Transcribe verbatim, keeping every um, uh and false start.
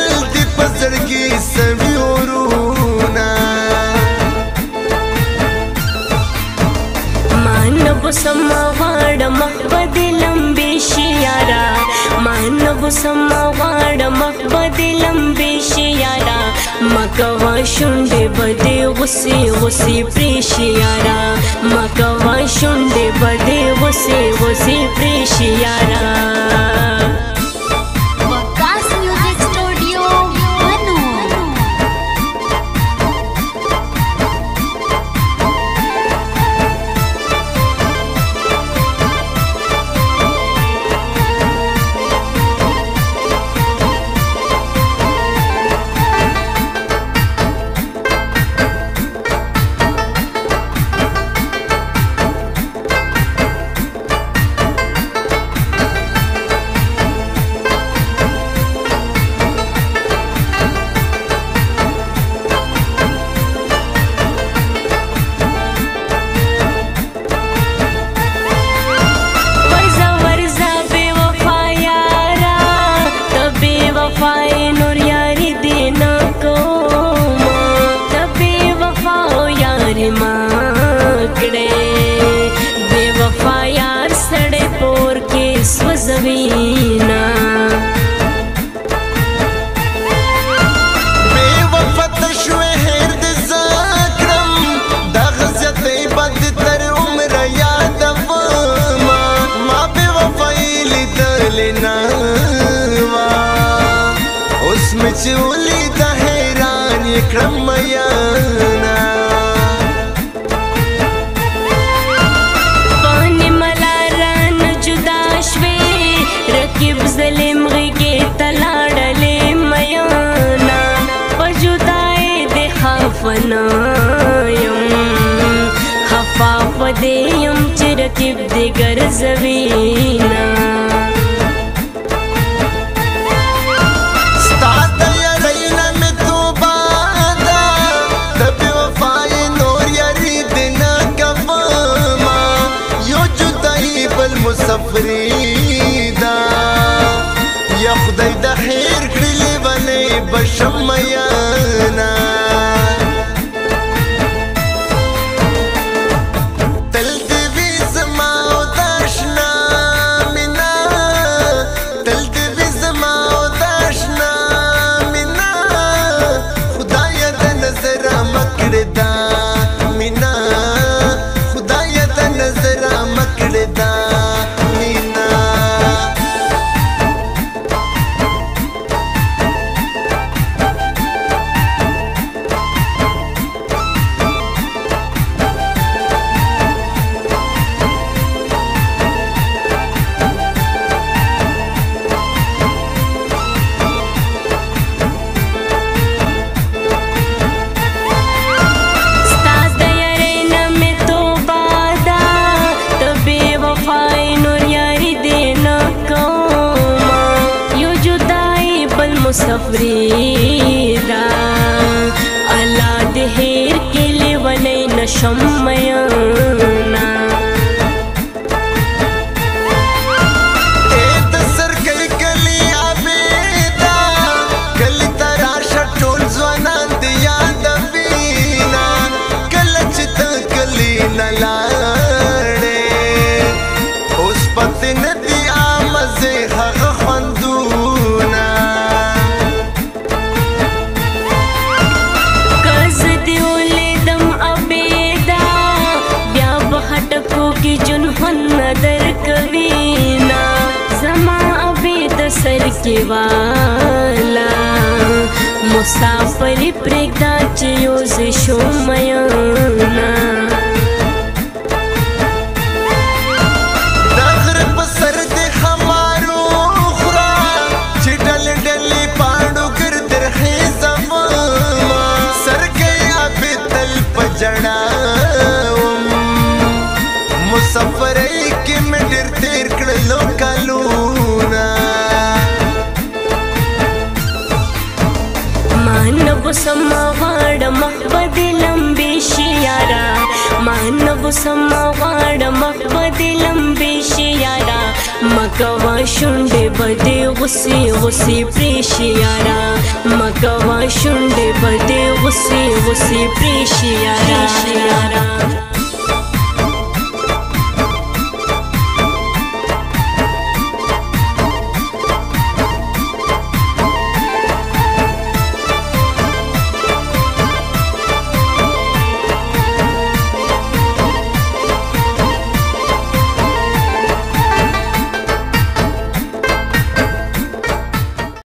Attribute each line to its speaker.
Speaker 1: دی پزړګي سوي ورونا
Speaker 2: مانو سما غاړه محبت لمبي شيارا مانو سما غاړه محبت لمبي شيارا مکوا شونډه بده غسي غسي پریشيارا مکوا شونډه بده غسي غسي پریشيارا زوینا
Speaker 1: بے وفت شوه هر د ذکرم د غزتې بد تر عمر یاد ما ما بے وفای لیدل نه وا اوس مچولې د حیران کړم یانا
Speaker 2: ظلم غږی تلاړلې میانا پجودای د خفنا یم خفا پدیم چې رکب د ګرځوینا
Speaker 1: مسافریدا یا خدای د خیر کړلې ولې بشم یانا تل دې زما او داشنا مینا تل دې زما او داشنا مینا خدای د نظر مکړه دا مینا خدای د نظر مکړه دا مسافریدا الله دې هیر کلی ولې نشم میانا اې د سر کلی کلی عبیدا کلی تراشه ټول ځوانان دې یاد وینا کله چې ته کلی نه لاړې اوس پته نه دی امزه هغه خوندونه
Speaker 2: نظر کوینا زما عبید سر کی والا مسافر پرګدا چې یوز شو میانا
Speaker 1: دغر په سر دې خمارو خورا چې ډل ډل پاڼو ګر درخې زما سر کې عبید تل پجړا مسافر کې مې ډېر تیر کړلو کلونه
Speaker 2: مانو سما غاړه محبت لمبي شيارا مانو سما غاړه محبت لمبي شيارا मकवा शुंडे बदे गुस्से गुस्से प्रेशियारा मकवा शुंडे बदे गुस्से गुस्से प्रेशियारा